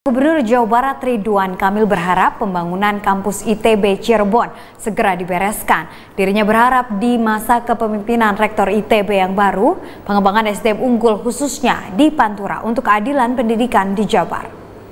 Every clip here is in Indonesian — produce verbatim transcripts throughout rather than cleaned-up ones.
Gubernur Jawa Barat Ridwan Kamil berharap pembangunan kampus I T B Cirebon segera dibereskan. Dirinya berharap di masa kepemimpinan Rektor I T B yang baru, pengembangan S D M unggul khususnya di Pantura untuk keadilan pendidikan di Jabar.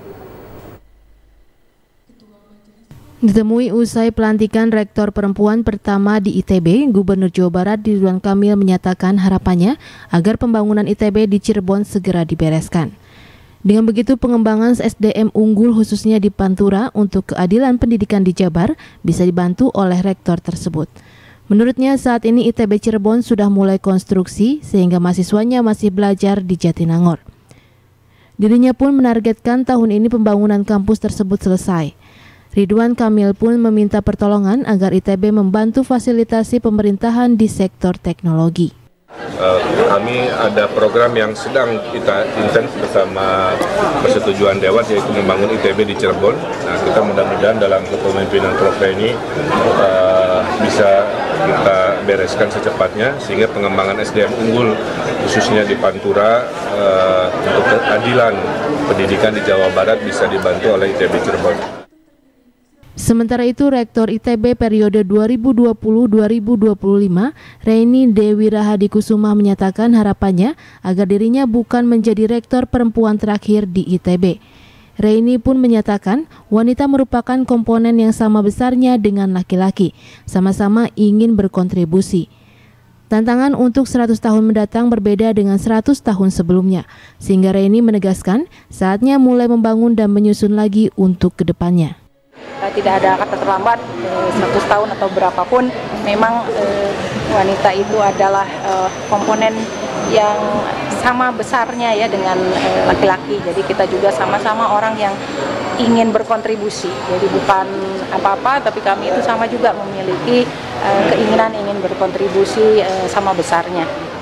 Ditemui usai pelantikan rektor perempuan pertama di I T B, Gubernur Jawa Barat Ridwan Kamil menyatakan harapannya agar pembangunan I T B di Cirebon segera dibereskan. Dengan begitu, pengembangan S D M unggul khususnya di Pantura untuk keadilan pendidikan di Jabar bisa dibantu oleh rektor tersebut. Menurutnya saat ini I T B Cirebon sudah mulai konstruksi sehingga mahasiswanya masih belajar di Jatinangor. Dirinya pun menargetkan tahun ini pembangunan kampus tersebut selesai. Ridwan Kamil pun meminta pertolongan agar I T B membantu fasilitasi pemerintahan di sektor teknologi. Uh, kami ada program yang sedang kita intens bersama persetujuan Dewan, yaitu membangun I T B di Cirebon. Nah, kita mudah-mudahan dalam kepemimpinan Prof ini uh, bisa kita bereskan secepatnya sehingga pengembangan S D M unggul khususnya di Pantura uh, untuk keadilan pendidikan di Jawa Barat bisa dibantu oleh I T B Cirebon. Sementara itu, Rektor I T B periode dua ribu dua puluh sampai dua ribu dua puluh lima, Reini Dewi Rahadikusuma menyatakan harapannya agar dirinya bukan menjadi rektor perempuan terakhir di I T B. Reini pun menyatakan wanita merupakan komponen yang sama besarnya dengan laki-laki, sama-sama ingin berkontribusi. Tantangan untuk seratus tahun mendatang berbeda dengan seratus tahun sebelumnya, sehingga Reini menegaskan saatnya mulai membangun dan menyusun lagi untuk kedepannya. Tidak ada kata terlambat, seratus tahun atau berapapun, memang eh, wanita itu adalah eh, komponen yang sama besarnya ya dengan laki-laki. Jadi kita juga sama-sama orang yang ingin berkontribusi. Jadi bukan apa-apa, tapi kami itu sama juga memiliki eh, keinginan ingin berkontribusi eh, sama besarnya.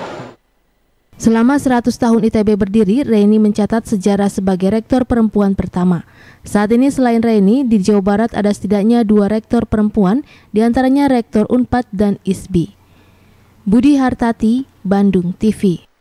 Selama seratus tahun I T B berdiri, Reini mencatat sejarah sebagai rektor perempuan pertama. Saat ini selain Reini, di Jawa Barat ada setidaknya dua rektor perempuan, diantaranya Rektor Unpad dan I S B I. Budi Hartati, Bandung T V.